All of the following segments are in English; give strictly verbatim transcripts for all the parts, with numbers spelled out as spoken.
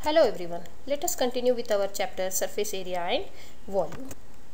Hello everyone, let us continue with our chapter surface area and volume.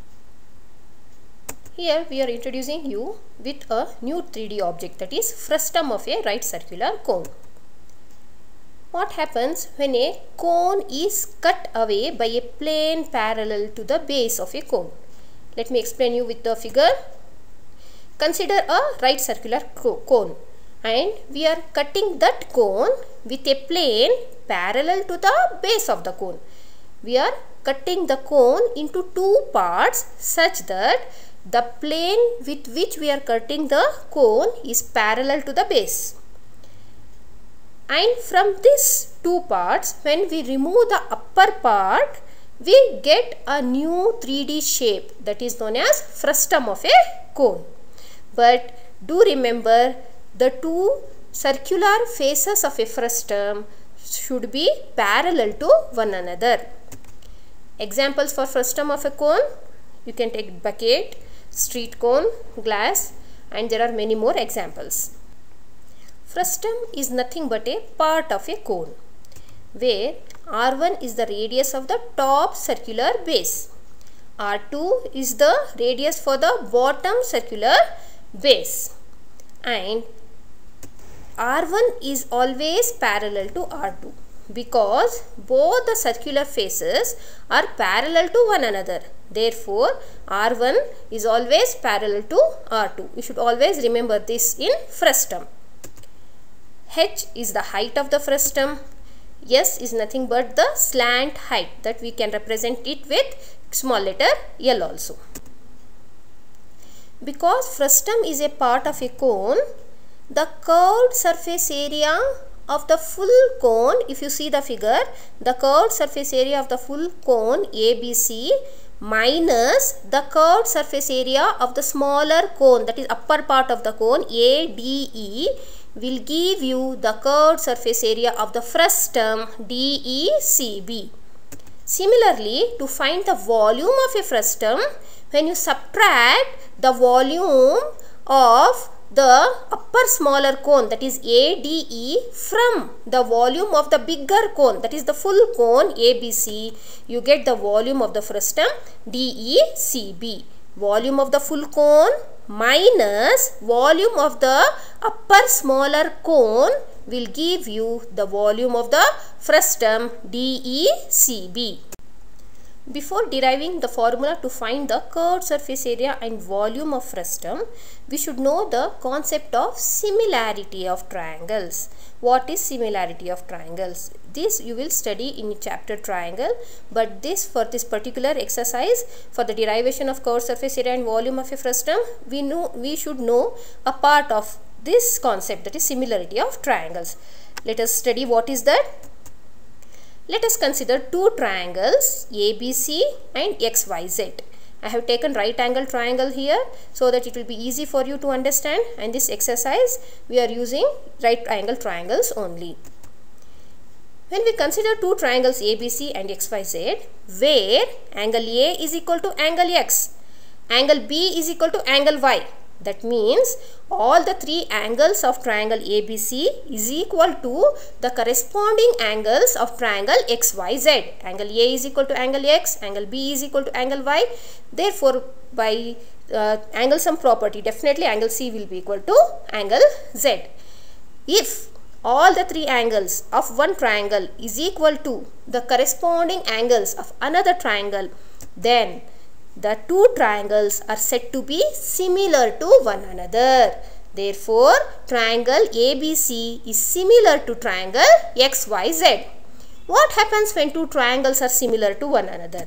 Here we are introducing you with a new three D object, that is frustum of a right circular cone. What happens when a cone is cut away by a plane parallel to the base of a cone? Let me explain you with the figure. Consider a right circular cone and we are cutting that cone with a plane parallel to the base of the cone. We are cutting the cone into two parts such that the plane with which we are cutting the cone is parallel to the base. And from these two parts, when we remove the upper part, we get a new three D shape that is known as frustum of a cone. But do remember, the two circular faces of a frustum should be parallel to one another. Examples for frustum of a cone: you can take bucket, street cone, glass, and there are many more examples. Frustum is nothing but a part of a cone where R one is the radius of the top circular base, R two is the radius for the bottom circular base, and R one is always parallel to R two because both the circular faces are parallel to one another. Therefore, R one is always parallel to R two. You should always remember this in frustum. H is the height of the frustum. S is nothing but the slant height, that we can represent it with small letter L also. Because frustum is a part of a cone, the curved surface area of the full cone, if you see the figure, the curved surface area of the full cone A B C minus the curved surface area of the smaller cone, that is upper part of the cone A D E, will give you the curved surface area of the frustum D E C B. Similarly, to find the volume of a frustum, when you subtract the volume of the upper smaller cone, that is A D E, from the volume of the bigger cone, that is the full cone A B C, you get the volume of the frustum D E C B. Volume of the full cone minus volume of the upper smaller cone will give you the volume of the frustum D E C B. Before deriving the formula to find the curved surface area and volume of frustum, we should know the concept of similarity of triangles. What is similarity of triangles? This you will study in chapter triangle, but this for this particular exercise, for the derivation of curved surface area and volume of a frustum, we know we should know a part of this concept, that is similarity of triangles. Let us study what is that. Let us consider two triangles A B C and X Y Z. I have taken right angle triangle here so that it will be easy for you to understand, and this exercise we are using right angle triangles only. When we consider two triangles A B C and X Y Z, where angle A is equal to angle X, angle B is equal to angle Y, that means all the three angles of triangle A B C is equal to the corresponding angles of triangle X Y Z. Angle A is equal to angle X, angle B is equal to angle Y. Therefore, by uh, angle sum property, definitely angle C will be equal to angle Z. If all the three angles of one triangle is equal to the corresponding angles of another triangle, then the two triangles are said to be similar to one another. Therefore, triangle A B C is similar to triangle X Y Z. What happens when two triangles are similar to one another?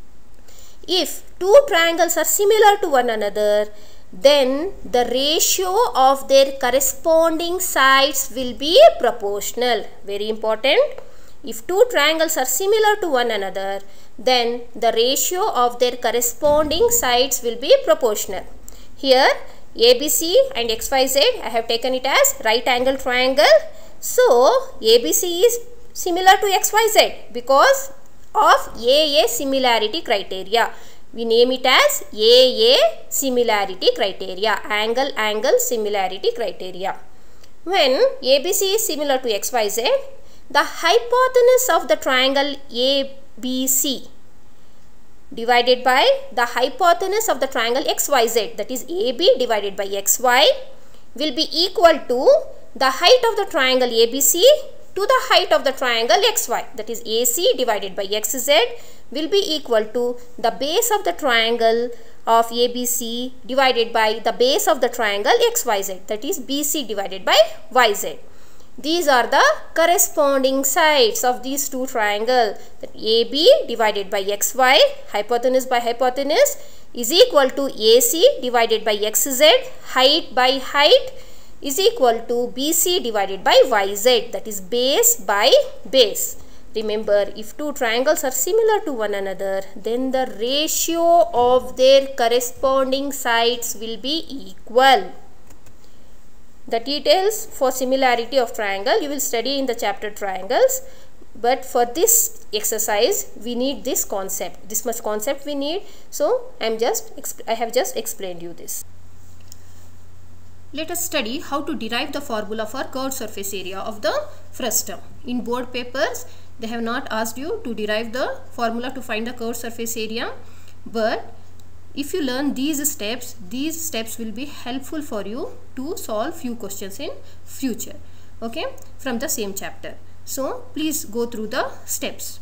If two triangles are similar to one another, then the ratio of their corresponding sides will be proportional. Very important. If two triangles are similar to one another, then the ratio of their corresponding sides will be proportional. Here A B C and X Y Z, I have taken it as right angle triangle. So A B C is similar to X Y Z because of A A similarity criteria. We name it as A A similarity criteria, angle angle similarity criteria. When A B C is similar to X Y Z, the hypotenuse of the triangle A B C divided by the hypotenuse of the triangle X Y Z, that is A B divided by X Y, will be equal to the height of the triangle A B C to the height of the triangle X Y, that is A C divided by X Z, will be equal to the base of the triangle of A B C divided by the base of the triangle X Y Z, that is B C divided by Y Z. These are the corresponding sides of these two triangles, that A B divided by X Y, hypotenuse by hypotenuse, is equal to A C divided by X Z, height by height, is equal to B C divided by Y Z, that is base by base. Remember, if two triangles are similar to one another, then the ratio of their corresponding sides will be equal. The details for similarity of triangle you will study in the chapter triangles, but for this exercise we need this concept, this much concept we need. So I am just I have just explained you this. Let us study how to derive the formula for curved surface area of the frustum. In board papers they have not asked you to derive the formula to find the curved surface area, but if you learn these steps, these steps will be helpful for you to solve few questions in future, okay, from the same chapter. So please go through the steps.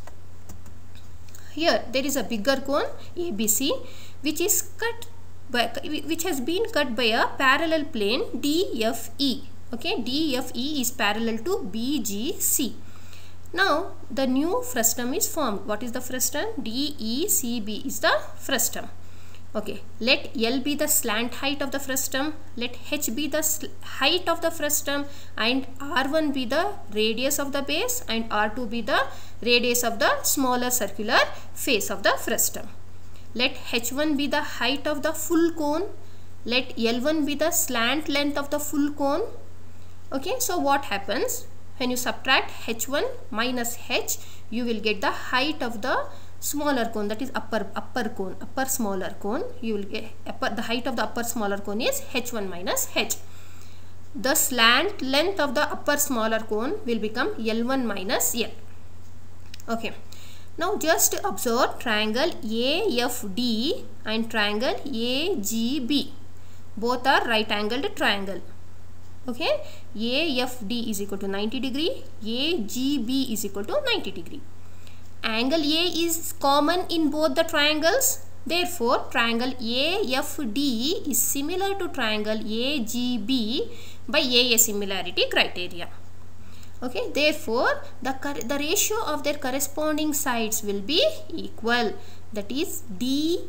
Here there is a bigger cone A B C which is cut by, which has been cut by a parallel plane D F E. Okay, D F E is parallel to B G C. Now the new frustum is formed. What is the frustum? D E C B is the frustum. Okay, let L be the slant height of the frustum, let H be the height of the frustum, and R one be the radius of the base, and R two be the radius of the smaller circular face of the frustum. Let H one be the height of the full cone, let L one be the slant length of the full cone. Okay, so what happens? When you subtract H one minus H, you will get the height of the smaller cone, that is upper upper cone, upper smaller cone. You will get upper, the height of the upper smaller cone is H one minus H. The slant length of the upper smaller cone will become L one minus L. Okay. Now just observe triangle A F D and triangle A G B. Both are right angled triangle. Okay. A F D is equal to ninety degree. A G B is equal to ninety degree. Angle A is common in both the triangles. Therefore, triangle A F D is similar to triangle A G B by A A similarity criteria. Okay, therefore, the, the ratio of their corresponding sides will be equal. That is D,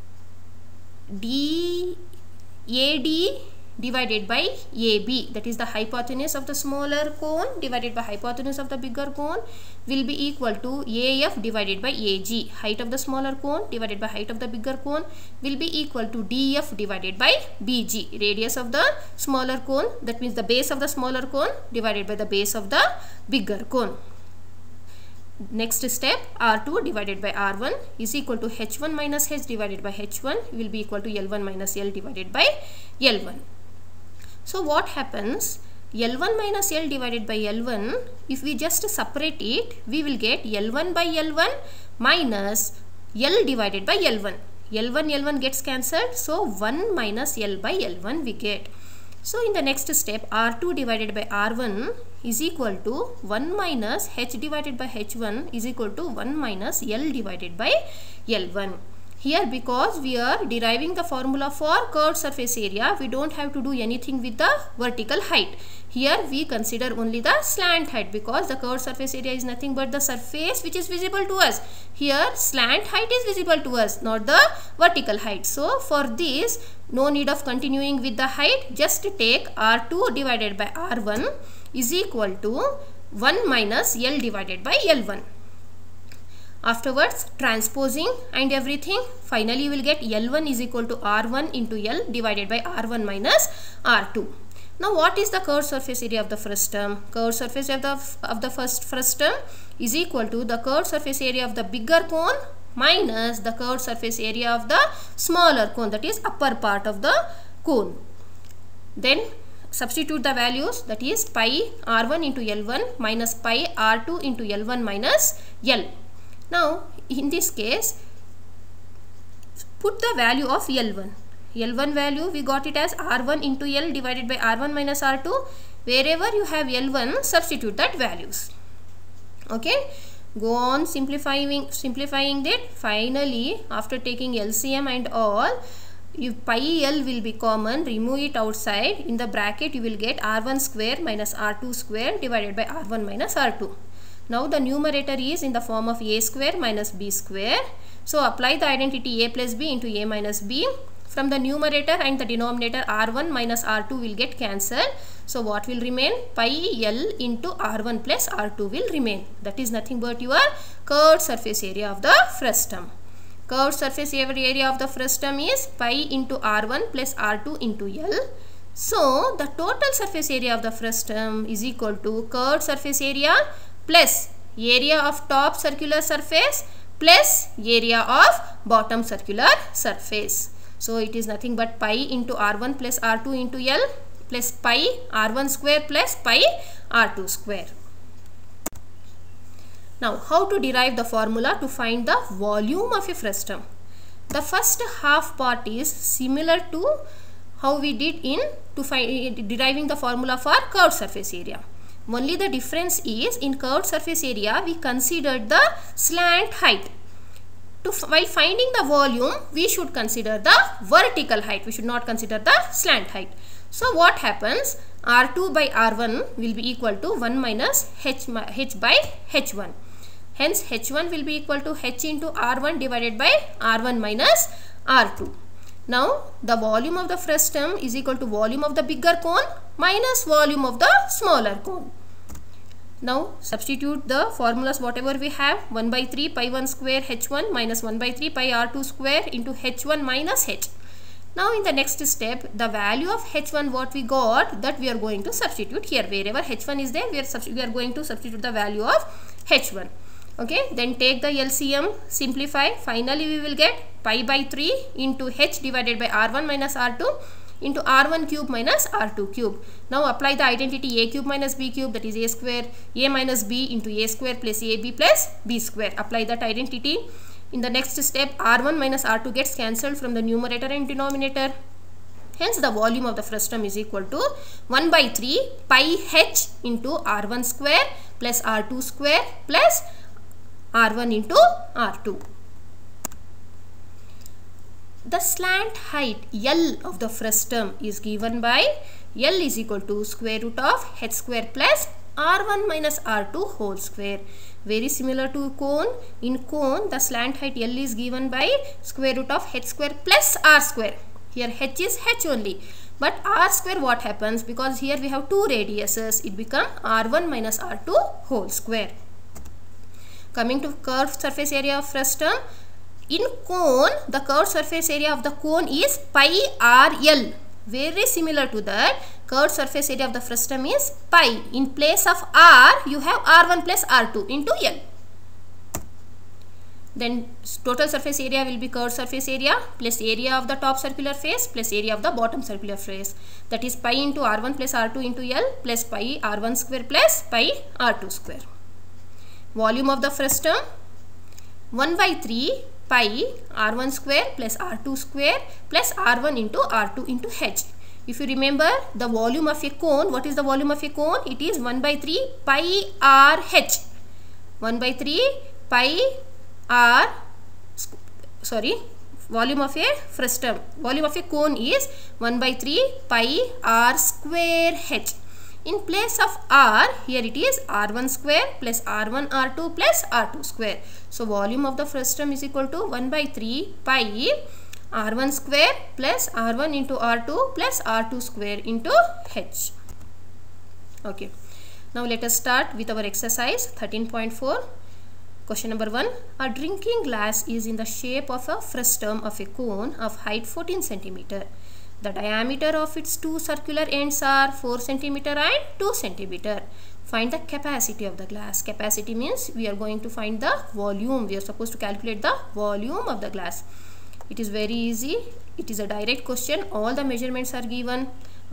D, A D divided by A B, that is the hypotenuse of the smaller cone divided by hypotenuse of the bigger cone, will be equal to A F divided by A G. Height of the smaller cone divided by height of the bigger cone will be equal to D F divided by B G. Radius of the smaller cone, that means the base of the smaller cone divided by the base of the bigger cone. Next step, R two divided by R one is equal to H one minus H divided by H one will be equal to L one minus L divided by L one. So what happens? L one minus L divided by L one, if we just separate it, we will get L one by L one minus L divided by L one. L one L one gets cancelled, so one minus L by L one we get. So in the next step, R two divided by R one is equal to one minus H divided by H one is equal to one minus L divided by L one. Here, because we are deriving the formula for curved surface area, we don't have to do anything with the vertical height. Here we consider only the slant height, because the curved surface area is nothing but the surface which is visible to us. Here slant height is visible to us, not the vertical height. So for this, no need of continuing with the height. Just take R two divided by R one is equal to one minus L divided by L one. Afterwards, transposing and everything, finally you will get L one is equal to R one into L divided by R one minus R two. Now what is the curved surface area of the frustum? Curved surface area of the, of the first frustum is equal to the curved surface area of the bigger cone minus the curved surface area of the smaller cone, that is upper part of the cone. Then substitute the values, that is pi r one into L one minus pi r two into L one minus L. Now in this case, put the value of L one. L one value we got it as r one into L divided by r one minus r two. Wherever you have L one, substitute that values. Okay, go on simplifying simplifying that. Finally, after taking L C M and all, if pi L will be common, remove it outside. In the bracket you will get r one square minus r two square divided by r one minus r two. Now the numerator is in the form of a square minus b square. So apply the identity a plus b into a minus b. From the numerator and the denominator, r one minus r two will get cancelled. So what will remain? Pi L into r one plus r two will remain. That is nothing but your curved surface area of the frustum. Curved surface area of the frustum is pi into r one plus r two into L. So the total surface area of the frustum is equal to curved surface area plus area of top circular surface plus area of bottom circular surface. So it is nothing but pi into r one plus r two into L plus pi r one square plus pi r two square. Now how to derive the formula to find the volume of a frustum? The first half part is similar to how we did in to find deriving the formula for curved surface area. Only the difference is in curved surface area we considered the slant height. To, while finding the volume, we should consider the vertical height. We should not consider the slant height. So what happens? r two by r one will be equal to one minus h, h by h one. Hence h one will be equal to h into r one divided by r one minus r two. Now the volume of the frustum is equal to volume of the bigger cone minus volume of the smaller cone. Now substitute the formulas whatever we have. One by three pi one square h one minus one by three pi r two square into h one minus h. Now in the next step, the value of h one what we got, that we are going to substitute here. Wherever h one is there, we are, we are going to substitute the value of h one. Okay, then take the L C M, simplify. Finally we will get pi by three into h divided by r one minus r two into r one cube minus r two cube. Now apply the identity a cube minus b cube, that is a square, a minus b into a square plus ab plus b square. Apply that identity. In the next step, r one minus r two gets cancelled from the numerator and denominator. Hence the volume of the frustum is equal to one by three pi h into r one square plus r two square plus r one into r two. The slant height L of the frustum is given by L is equal to square root of h square plus r one minus r two whole square. Very similar to cone. In cone, the slant height L is given by square root of h square plus r square. Here h is h only. But r square what happens? Because here we have two radiuses, it becomes r one minus r two whole square. Coming to curved surface area of frustum. In cone, the curved surface area of the cone is pi r L. Very similar to that, curved surface area of the frustum is pi. In place of r, you have r one plus r two into L. Then total surface area will be curved surface area plus area of the top circular face plus area of the bottom circular face. That is pi into r one plus r two into L plus pi r one square plus pi r two square. Volume of the frustum one by three pi r one square plus r two square plus r one into r two into h. If you remember the volume of a cone, what is the volume of a cone? It is one by three pi r h. one by three pi r, sorry, volume of a frustum, volume of a cone is one by three pi r square h. In place of r, here it is r one square plus r one r two plus r two square. So volume of the frustum is equal to one by three pi r one square plus r one into r two plus r two square into h. Okay. Now let us start with our exercise thirteen point four. Question number one. A drinking glass is in the shape of a frustum of a cone of height fourteen centimeter. The diameter of its two circular ends are four centimeter and two centimeter. Find the capacity of the glass. Capacity means we are going to find the volume. We are supposed to calculate the volume of the glass. It is very easy. It is a direct question. All the measurements are given.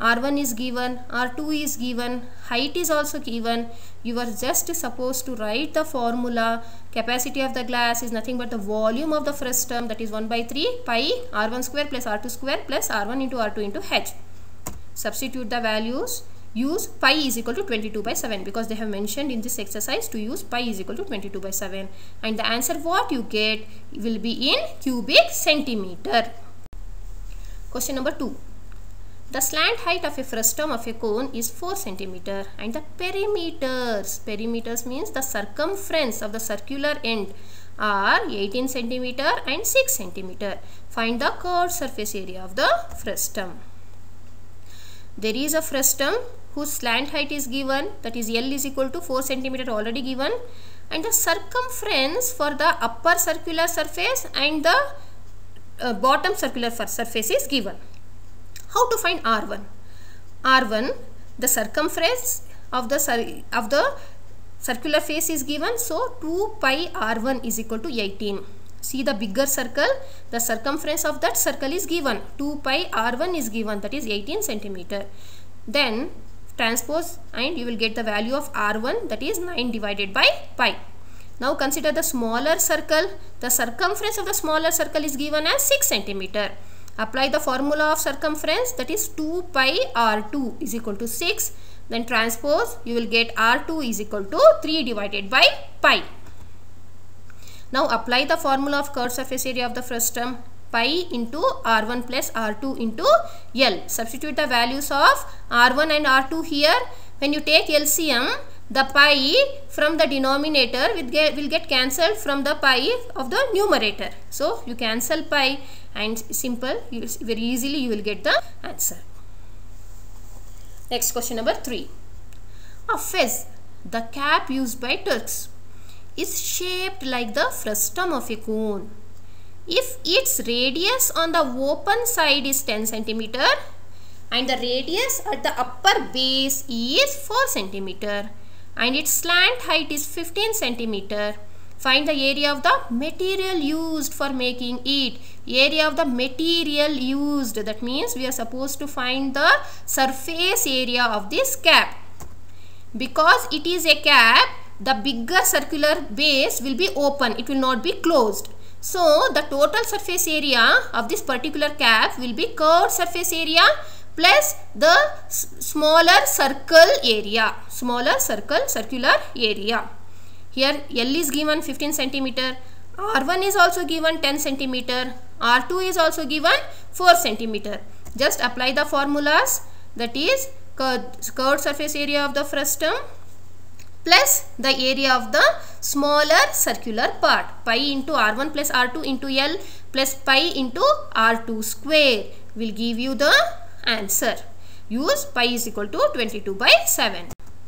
R one is given, R two is given, height is also given. You are just supposed to write the formula. Capacity of the glass is nothing but the volume of the frustum, that is one by three pi R one square plus R two square plus R one into R two into H. Substitute the values. Use pi is equal to twenty-two by seven because they have mentioned in this exercise to use pi is equal to twenty-two by seven, and the answer what you get will be in cubic centimeter. Question number two. The slant height of a frustum of a cone is four centimeter and the perimeters, perimeters means the circumference of the circular end, are eighteen centimeter and six centimeter. Find the curved surface area of the frustum. There is a frustum whose slant height is given, that is L is equal to four centimeter already given, and the circumference for the upper circular surface and the uh, bottom circular surface is given. How to find R one? R one, the circumference of the of the circular face is given, so two pi R one is equal to eighteen. See the bigger circle, the circumference of that circle is given, two pi R one is given, that is eighteen centimeter. Then transpose and you will get the value of R one, that is nine divided by pi. Now consider the smaller circle. The circumference of the smaller circle is given as six centimeter. Apply the formula of circumference, that is two pi R two is equal to six. Then transpose, you will get R two is equal to three divided by pi. Now apply the formula of curved surface area of the frustum, pi into R one plus R two into L. Substitute the values of R one and R two here. When you take L C M, the pi from the denominator will get, will get cancelled from the pi of the numerator. So you cancel pi and simple, you, very easily you will get the answer. Next question number three. A fez, the cap used by Turks, is shaped like the frustum of a cone. If its radius on the open side is ten centimeter and the radius at the upper base is four centimeter and its slant height is fifteen centimeter, find the area of the material used for making it. Area of the material used, that means we are supposed to find the surface area of this cap. Because it is a cap, the bigger circular base will be open, it will not be closed. So the total surface area of this particular cap will be curved surface area plus the smaller circle area, smaller circle circular area. Here L is given fifteen centimeter, R one is also given ten centimeter, R two is also given four centimeter. Just apply the formulas, that is curved surface area of the frustum plus the area of the smaller circular part, pi into R one plus R two into L plus pi into R two square will give you the answer. Use pi is equal to twenty-two by seven.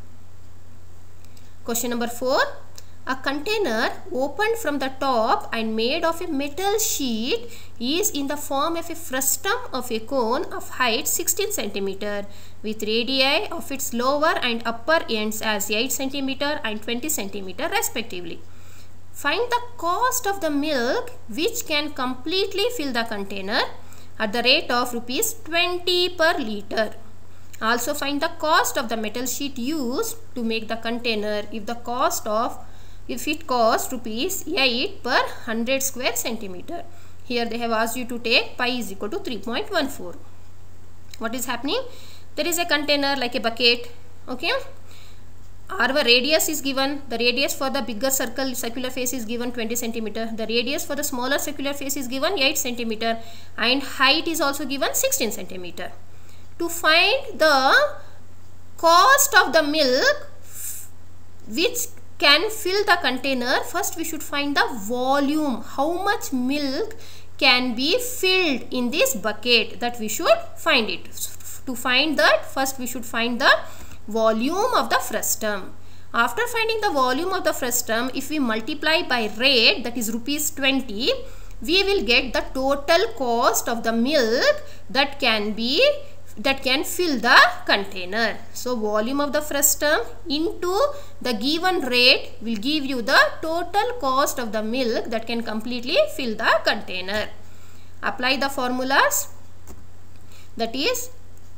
Question number four. A container opened from the top and made of a metal sheet is in the form of a frustum of a cone of height sixteen centimeter with radii of its lower and upper ends as eight centimeter and twenty centimeter respectively. Find the cost of the milk which can completely fill the container at the rate of rupees twenty per liter. Also find the cost of the metal sheet used to make the container if the cost of if it costs rupees eight per one hundred square centimeter. Here they have asked you to take pi is equal to three point one four. What is happening? There is a container like a bucket. Okay. Our radius is given. The radius for the bigger circle circular face is given twenty centimeter. The radius for the smaller circular face is given eight centimeter. And height is also given sixteen centimeter. To find the cost of the milk which can fill the container, first we should find the volume, how much milk can be filled in this bucket, that we should find it. To find that, first we should find the volume of the frustum. After finding the volume of the frustum, if we multiply by rate, that is rupees twenty, we will get the total cost of the milk that can be that can fill the container. So volume of the frustum into the given rate will give you the total cost of the milk that can completely fill the container. Apply the formulas, that is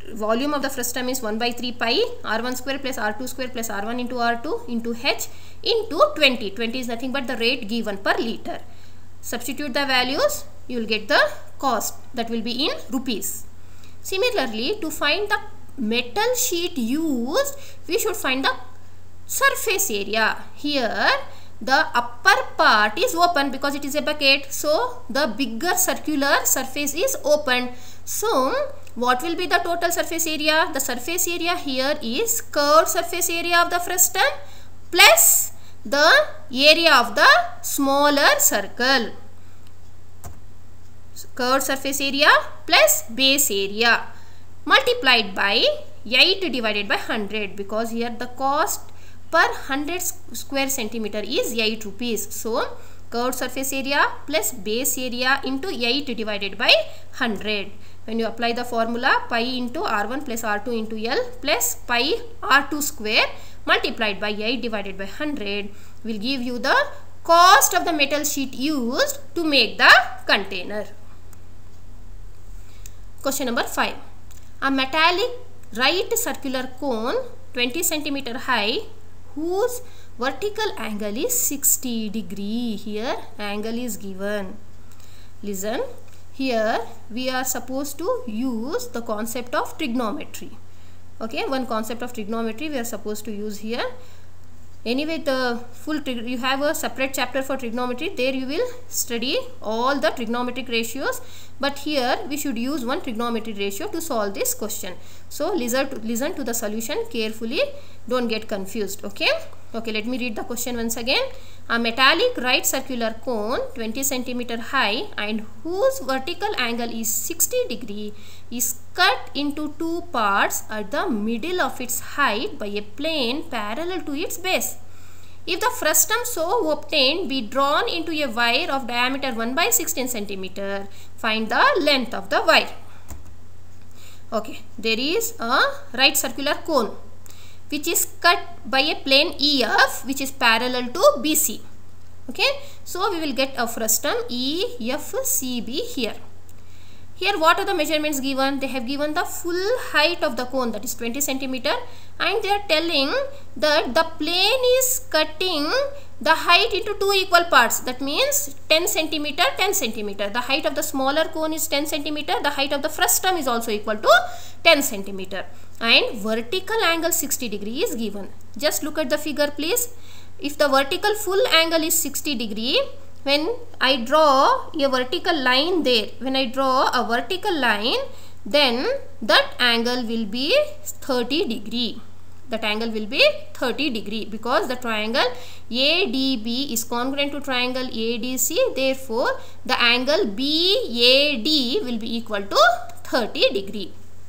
volume of the frustum is one by three pi r one square plus r two square plus r one into r two into h into twenty. twenty is nothing but the rate given per liter. Substitute the values, you will get the cost, that will be in rupees. Similarly, to find the metal sheet used, we should find the surface area. Here the upper part is open because it is a bucket, so the bigger circular surface is open. So what will be the total surface area? The surface area here is curved surface area of the frustum plus the area of the smaller circle. Curved surface area plus base area multiplied by eight divided by one hundred, because here the cost per one hundred square centimeter is eight rupees. So curved surface area plus base area into eight divided by one hundred. When you apply the formula, pi into r one plus r two into L plus pi r two square multiplied by eight divided by one hundred will give you the cost of the metal sheet used to make the container. Question number five. A metallic right circular cone twenty centimeter high whose vertical angle is sixty degree. Here angle is given. Listen, here we are supposed to use the concept of trigonometry. Okay, one concept of trigonometry we are supposed to use here. Anyway, the full you have a separate chapter for trigonometry. There you will study all the trigonometric ratios, but here we should use one trigonometric ratio to solve this question. So listen to, listen to the solution carefully, don't get confused. Okay, okay, let me read the question once again. A metallic right circular cone twenty centimeter high and whose vertical angle is sixty degree is cut into two parts at the middle of its height by a plane parallel to its base. If the frustum so obtained be drawn into a wire of diameter one by sixteen centimeter, find the length of the wire. Okay, there is a right circular cone which is cut by a plane E F which is parallel to B C. Okay, so we will get a frustum E F C B here. Here what are the measurements given? They have given the full height of the cone, that is twenty centimeter, and they are telling that the plane is cutting the height into two equal parts. That means ten centimeter, ten centimeter. The height of the smaller cone is ten centimeter. The height of the frustum is also equal to ten centimeter. And vertical angle sixty degree is given. Just look at the figure please. If the vertical full angle is sixty degree, when I draw a vertical line there, when I draw a vertical line, then that angle will be thirty degree. That angle will be thirty degree because the triangle A D B is congruent to triangle A D C. Therefore, the angle B A D will be equal to thirty degree.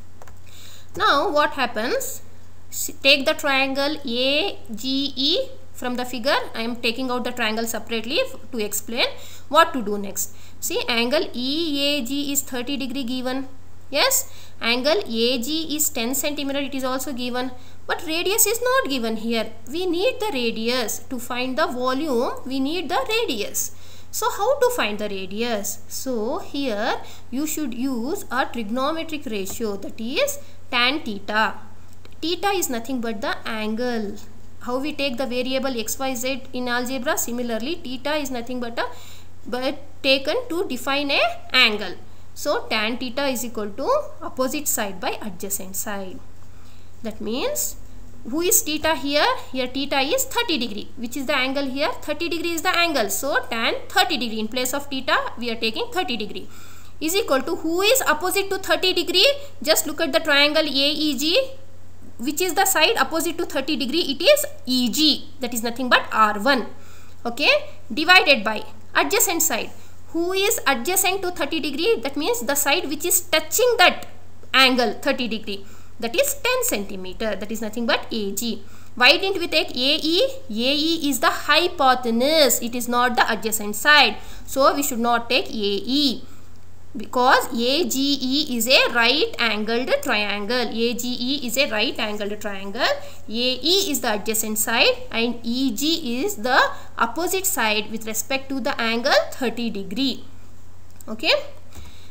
Now, what happens? Take the triangle A G E from the figure. I am taking out the triangle separately to explain what to do next. See, angle E A G is thirty degree given. Yes, angle A G is ten centimeter. It is also given. But radius is not given here. We need the radius. To find the volume, we need the radius. So how to find the radius? So here you should use a trigonometric ratio, that is tan theta. Theta is nothing but the angle. How we take the variable x, y, z in algebra, similarly theta is nothing but a but taken to define a angle. So tan theta is equal to opposite side by adjacent side. That means, who is theta here? Here theta is thirty degree. Which is the angle here? thirty degree is the angle. So tan thirty degree. In place of theta, we are taking thirty degree. Is equal to, who is opposite to thirty degree? Just look at the triangle A E G. Which is the side opposite to thirty degree? It is E G. That is nothing but R one. Okay. Divided by adjacent side. Who is adjacent to thirty degree? That means the side which is touching that angle thirty degree. That is ten centimeter. That is nothing but A G. Why didn't we take A E? A E is the hypotenuse. It is not the adjacent side. So we should not take A E. Because A G E is a right angled triangle. A G E is a right angled triangle. A E is the adjacent side and E G is the opposite side with respect to the angle thirty degree. Okay.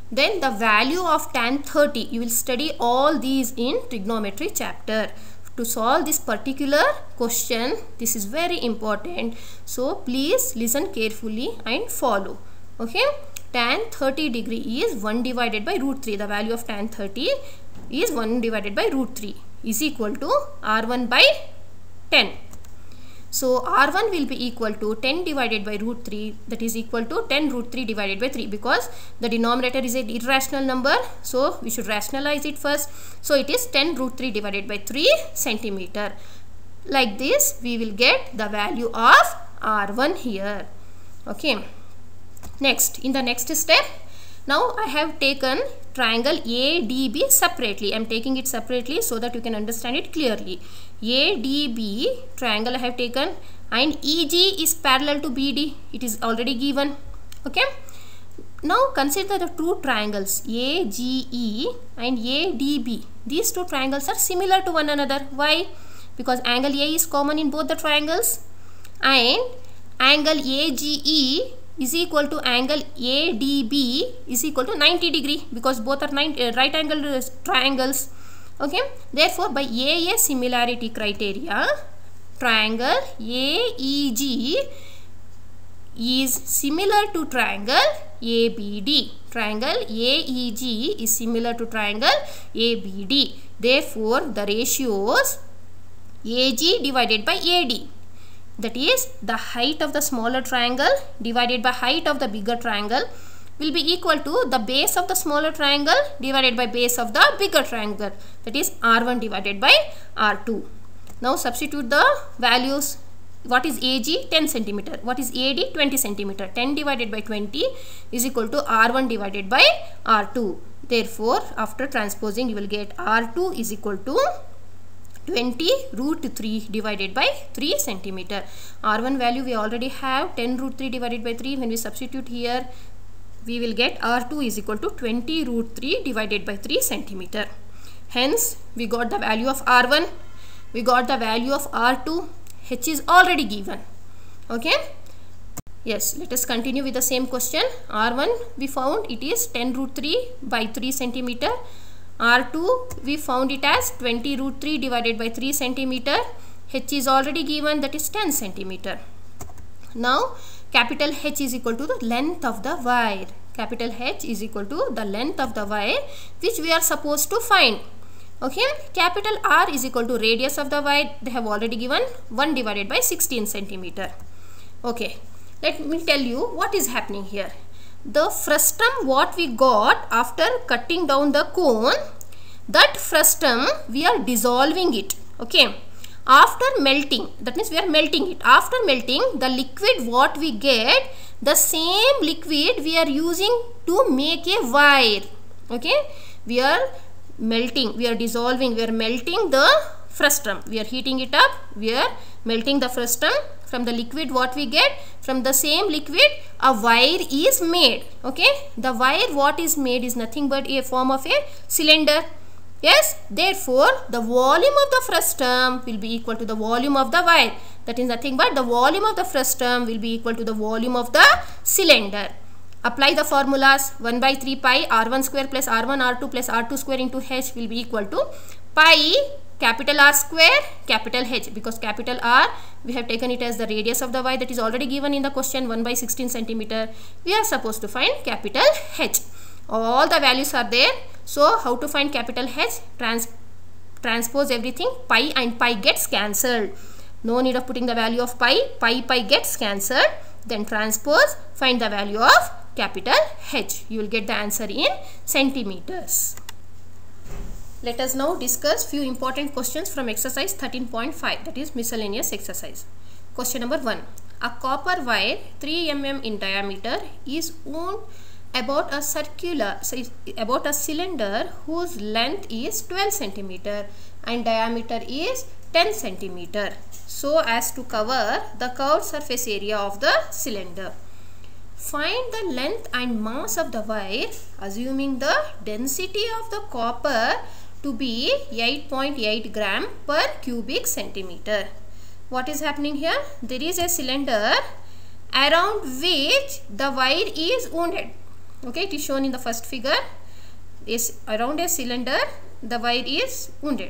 Then the value of tan thirty, you will study all these in trigonometry chapter. To solve this particular question, this is very important, so please listen carefully and follow. Okay, tan thirty degree is one divided by root three. The value of tan thirty is one divided by root three is equal to r one by ten. So r one will be equal to ten divided by root three, that is equal to ten root three divided by three, because the denominator is an irrational number, so we should rationalize it first. So it is ten root three divided by three centimeter. Like this we will get the value of r one here. Okay. Next, in the next step, now I have taken triangle A D B separately. I am taking it separately so that you can understand it clearly. A D B triangle I have taken, and E G is parallel to B D. It is already given. Okay. Now consider the two triangles A G E and A D B. These two triangles are similar to one another. Why? Because angle A is common in both the triangles, and angle A G E is equal to angle A D B is equal to ninety degree, because both are ninety, uh, right angle triangles. Okay, therefore by A A similarity criteria, triangle A E G is similar to triangle A B D. Triangle A E G is similar to triangle A B D. Therefore the ratios A G divided by A D, that is the height of the smaller triangle divided by height of the bigger triangle, will be equal to the base of the smaller triangle divided by base of the bigger triangle, that is r one divided by r two. Now substitute the values. What is A G? ten centimeter. What is A D? twenty centimeter. ten divided by twenty is equal to r one divided by r two. Therefore after transposing you will get r two is equal to twenty root three divided by three centimeter. r one value we already have, ten root three divided by three. When we substitute here, we will get r two is equal to twenty root three divided by three centimeter. Hence we got the value of r one, we got the value of r two. H is already given. Okay. Yes, let us continue with the same question. r one we found it is ten root three by three centimeter. r two we found it as twenty root three divided by three centimeter. H is already given, that is ten centimeter. Now capital H is equal to the length of the wire. Capital H is equal to the length of the wire which we are supposed to find. Okay. Capital R is equal to radius of the wire. They have already given one divided by sixteen centimeter. Okay. Let me tell you what is happening here. The frustum what we got after cutting down the cone, that frustum we are dissolving it. Okay. After melting, that means we are melting it. After melting, the liquid what we get, the same liquid we are using to make a wire. Okay. We are melting, we are dissolving, we are melting the frustum. We are heating it up, we are melting the frustum. From the liquid what we get, from the same liquid a wire is made. Okay. The wire what is made is nothing but a form of a cylinder. Yes, therefore the volume of the frustum will be equal to the volume of the wire. That is nothing but the volume of the frustum will be equal to the volume of the cylinder. Apply the formulas. One by three pi r one square plus r one r two plus r two square into h will be equal to pi capital R square capital H, because capital R we have taken it as the radius of the wire, that is already given in the question, one by sixteen centimeter. We are supposed to find capital H. All the values are there. So how to find capital H? Trans transpose everything, pi and pi gets cancelled. No need of putting the value of pi, pi pi gets cancelled. Then transpose, find the value of capital H. You will get the answer in centimeters. Let us now discuss few important questions from exercise thirteen point five, that is miscellaneous exercise. Question number one. A copper wire three millimeters in diameter is wound about a circular, so about a cylinder whose length is twelve centimeter and diameter is ten centimeter, so as to cover the curved surface area of the cylinder. Find the length and mass of the wire assuming the density of the copper to be eight point eight gram per cubic centimeter. What is happening here? There is a cylinder around which the wire is wounded. Okay, it is shown in the first figure. Is around a cylinder, the wire is wounded.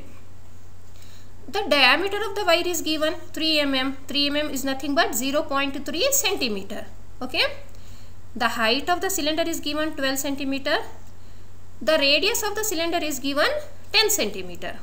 The diameter of the wire is given three millimeters. three millimeters is nothing but zero point three centimeter. Okay. The height of the cylinder is given twelve centimeter. The radius of the cylinder is given ten centimeter.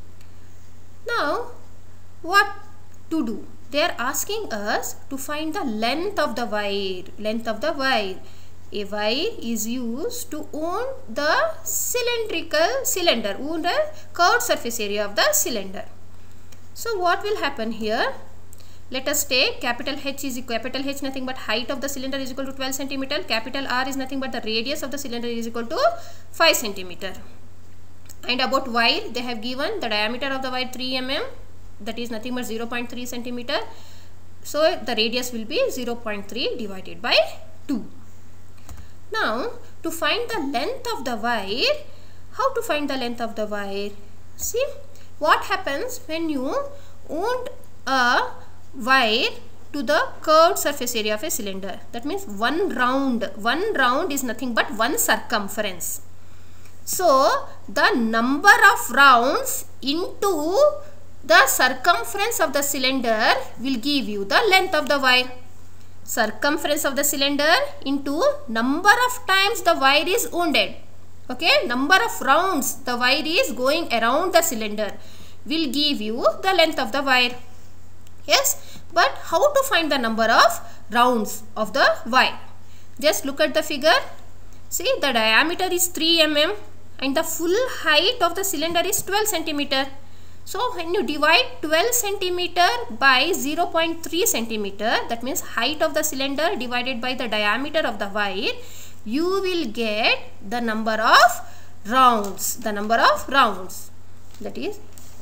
Now, what to do? They are asking us to find the length of the wire. Length of the wire. A wire is used to wound the cylindrical cylinder, wound the curved surface area of the cylinder. So what will happen here? Let us take capital H is equal, capital H nothing but height of the cylinder is equal to twelve centimeter. Capital R is nothing but the radius of the cylinder is equal to five centimeter. And about wire, they have given the diameter of the wire three millimeters, that is nothing but zero point three centimeter. So the radius will be zero point three divided by two. Now, to find the length of the wire, how to find the length of the wire? See, what happens when you wound a wire to the curved surface area of a cylinder? That means one round, one round is nothing but one circumference. So, the number of rounds into the circumference of the cylinder will give you the length of the wire. Circumference of the cylinder into number of times the wire is wounded. Okay, number of rounds the wire is going around the cylinder will give you the length of the wire. Yes, but how to find the number of rounds of the wire? Just look at the figure. See, the diameter is three millimeters and the full height of the cylinder is twelve centimeter. So when you divide twelve centimeter by zero point three centimeter, that means height of the cylinder divided by the diameter of the wire, you will get the number of rounds. The number of rounds. That is,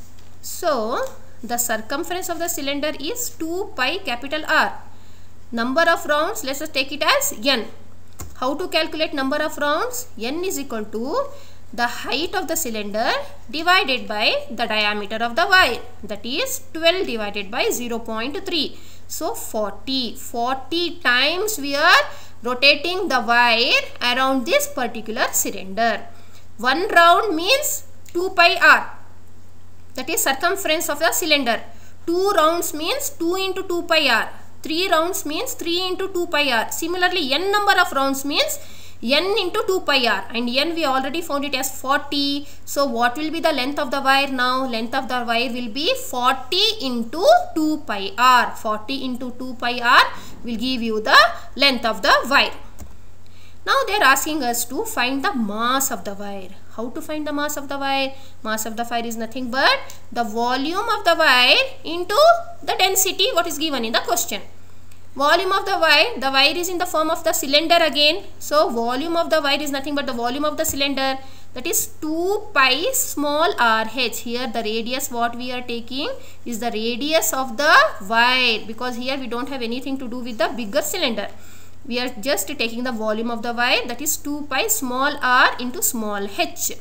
so the circumference of the cylinder is two pi capital R. Number of rounds, let us take it as N. How to calculate number of rounds? N is equal to the height of the cylinder divided by the diameter of the wire, that is twelve divided by zero point three. So forty. forty times we are rotating the wire around this particular cylinder. One round means two pi R, that is circumference of the cylinder. Two rounds means two into two pi R. Three rounds means three into two pi R. Similarly, N number of rounds means N into two pi R, and N we already found it as forty. So what will be the length of the wire now? Length of the wire will be forty into two pi R. forty into two pi R will give you the length of the wire. Now they are asking us to find the mass of the wire. How to find the mass of the wire? Mass of the wire is nothing but the volume of the wire into the density what is given in the question. Volume of the wire, the wire is in the form of the cylinder again. So volume of the wire is nothing but the volume of the cylinder, that is two pi small r h. Here the radius what we are taking is the radius of the wire, because here we don't have anything to do with the bigger cylinder. We are just taking the volume of the wire, that is two pi small r into small h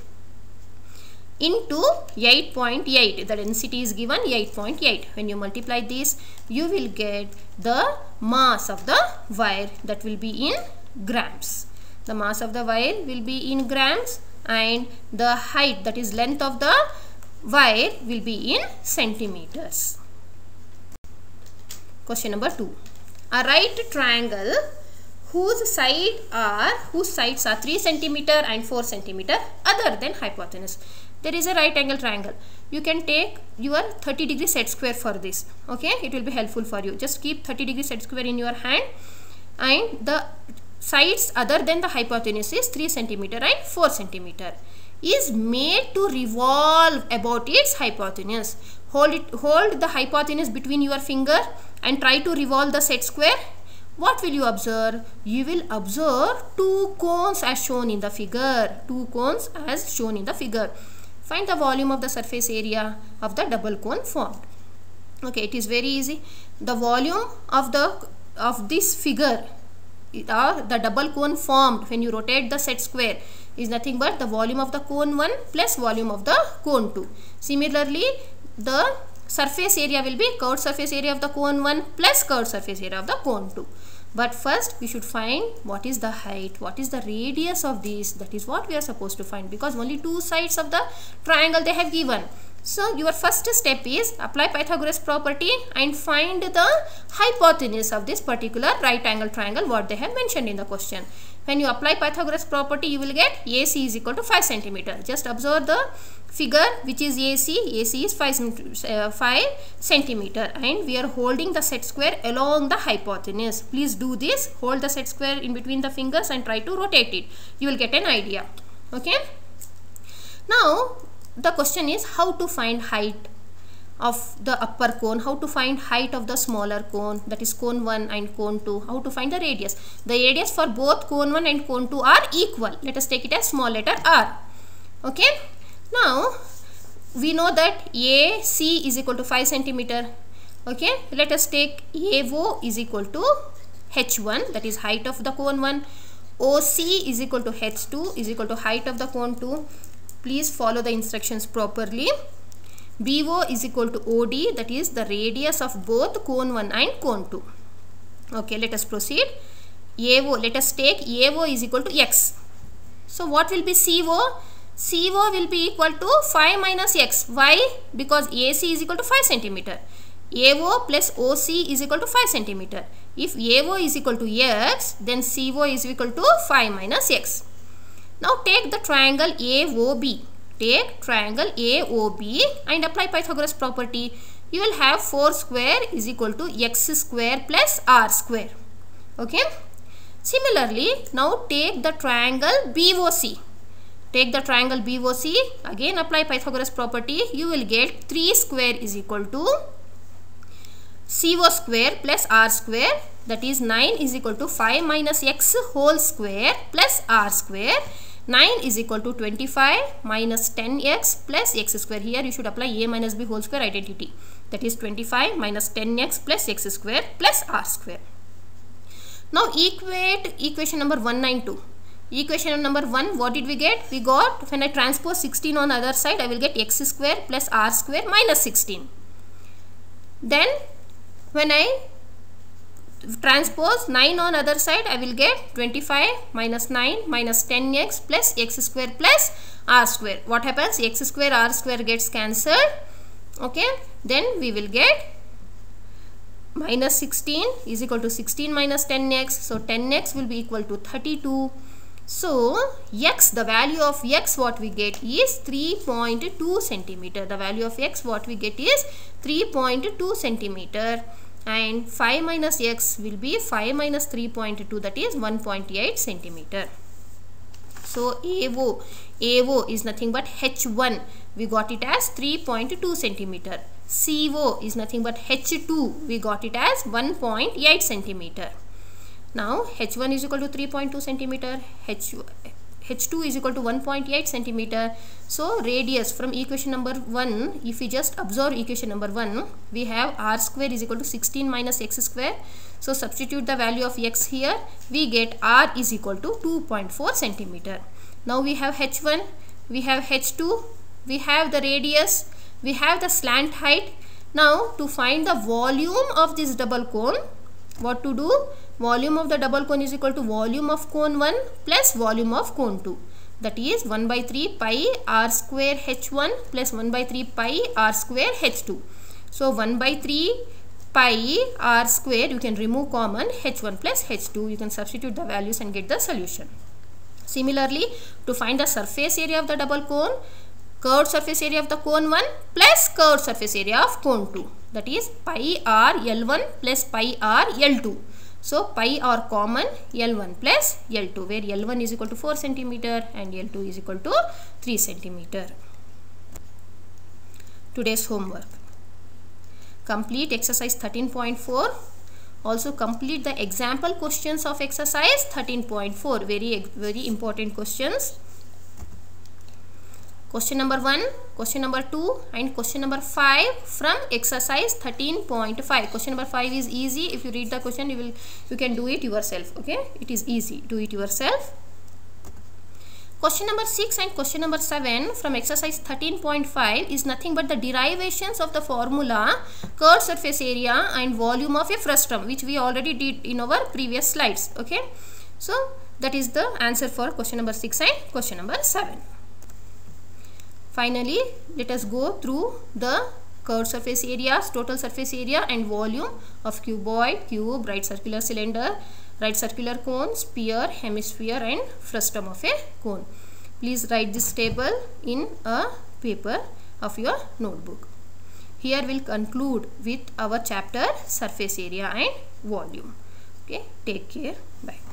into eight point eight. The density is given eight point eight. When you multiply this, you will get the mass of the wire, that will be in grams. The mass of the wire will be in grams, and the height, that is length of the wire, will be in centimeters. Question number two. A right triangle whose side are whose sides are three centimeter and four centimeter other than hypotenuse. There is a right angle triangle. You can take your thirty degree set square for this. Okay, it will be helpful for you. Just keep thirty degree set square in your hand, and the sides other than the hypotenuse is three centimeter and four centimeter is made to revolve about its hypotenuse. Hold it, hold the hypotenuse between your finger and try to revolve the set square. What will you observe? You will observe two cones as shown in the figure. Two cones as shown in the figure. Find the volume of the surface area of the double cone formed. Okay, it is very easy. The volume of the of this figure, or the double cone formed when you rotate the set square, is nothing but the volume of the cone one plus volume of the cone two. Similarly, the surface area will be curved surface area of the cone one plus curved surface area of the cone two. But first we should find what is the height, what is the radius of this. That is what we are supposed to find, because only two sides of the triangle they have given. So your first step is apply Pythagoras property and find the hypotenuse of this particular right angle triangle what they have mentioned in the question. When you apply Pythagoras property, you will get A C is equal to five centimeter. Just observe the figure which is A C. A C is five centimeter, and we are holding the set square along the hypotenuse. Please do this. Hold the set square in between the fingers and try to rotate it. You will get an idea. Okay. Now the question is how to find height of the upper cone, how to find height of the smaller cone, that is cone one and cone two, how to find the radius. The radius for both cone one and cone two are equal. Let us take it as small letter r. Okay. Now we know that A C is equal to five centimeter. Okay. Let us take A O is equal to H one, that is height of the cone one. O C is equal to H two is equal to height of the cone two. Please follow the instructions properly. B O is equal to O D, that is the radius of both cone one and cone two. Okay, let us proceed. A O, let us take A O is equal to X. So what will be C O? C O will be equal to five minus X. Why? Because A C is equal to five centimeter. A O plus O C is equal to five centimeter. If A O is equal to X, then C O is equal to five minus X. Now take the triangle A O B. Take triangle A O B and apply Pythagoras property. You will have four square is equal to X square plus R square. Okay. Similarly, now take the triangle B O C. Take the triangle B O C. Again apply Pythagoras property. You will get three square is equal to C O square plus R square. That is nine is equal to five minus X whole square plus R square. nine is equal to twenty-five minus ten X plus X square. Here you should apply A minus B whole square identity. That is twenty-five minus ten X plus X square plus R square. Now equate equation number one ninety-two. Equation number one, what did we get? We got, when I transpose sixteen on the other side, I will get X square plus R square minus sixteen. Then when I transpose nine on other side, I will get twenty-five minus nine minus ten X plus X square plus R square. What happens? X square R square gets cancelled. Okay. Then we will get minus sixteen is equal to sixteen minus ten X. So ten X will be equal to thirty-two. So X, the value of X what we get is three point two centimeter. The value of X what we get is three point two centimeter. And five minus X will be five minus three point two, that is one point eight centimeter. So A O, A O is nothing but H one. We got it as three point two centimeter. C O is nothing but H two. We got it as one point eight centimeter. Now H one is equal to three point two centimeter. H H two is equal to one point eight centimeter. So radius from equation number one, if we just observe equation number one, we have R square is equal to sixteen minus X square. So substitute the value of X here, we get R is equal to two point four centimeter. Now we have H one, we have H two, we have the radius, we have the slant height. Now to find the volume of this double cone, what to do? Volume of the double cone is equal to volume of cone one plus volume of cone two. That is one by three pi R square H one plus one by three pi R square H two. So one by three pi R square, you can remove common, H one plus H two. You can substitute the values and get the solution. Similarly, to find the surface area of the double cone, curved surface area of the cone one plus curved surface area of cone two. That is pi R L one plus pi R L two. So pi are common, L one plus L two, where L one is equal to four centimeter and L two is equal to three centimeter. Today's homework. Complete exercise thirteen point four. Also complete the example questions of exercise thirteen point four. Very, very important questions. Question number one, question number two and question number five from exercise thirteen point five. Question number five is easy. If you read the question, you will you can do it yourself. Okay, it is easy. Do it yourself. Question number six and question number seven from exercise thirteen point five is nothing but the derivations of the formula curved surface area and volume of a frustum, which we already did in our previous slides. Okay, so that is the answer for question number six and question number seven. Finally, let us go through the curved surface areas, total surface area and volume of cuboid, cube, right circular cylinder, right circular cone, sphere, hemisphere and frustum of a cone. Please write this table in a paper of your notebook. Here we will conclude with our chapter surface area and volume. Okay, take care. Bye.